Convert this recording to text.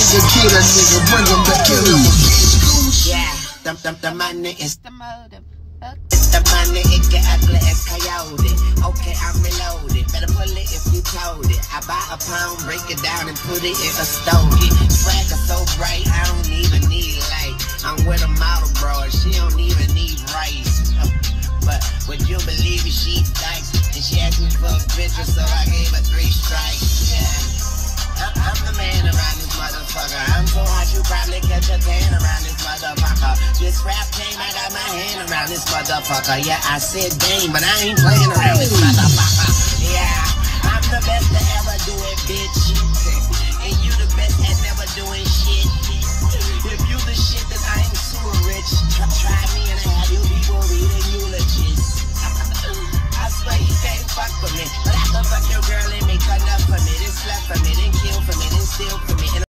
nigga, kill a nigga, bring him to kill him. Yeah, the money is the motive. It's the money, it get ugly as coyote. Okay, I'm reloaded. Better pull it if you told it. I buy a pound, break it down, and put it in a stogie. Swagger so bright, I don't even need light. I'm with a model, bro, and she don't even need rice. But would you believe it? She diced, and she asked me for a picture, so I gave her 3 strikes. Yeah, I'm the man around this motherfucker. I'm so hot you probably catch a tan around this motherfucker. This rap game, I got my hand around this motherfucker. Yeah, I said game, but I ain't playing around this motherfucker. Yeah, I'm the best to ever do it, bitch.